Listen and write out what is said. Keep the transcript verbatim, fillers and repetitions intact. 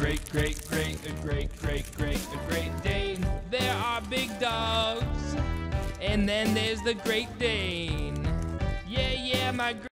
great, great, great, a great, great, great, a great Dane. There are big dogs, and then there's the Great Dane. Yeah, yeah, my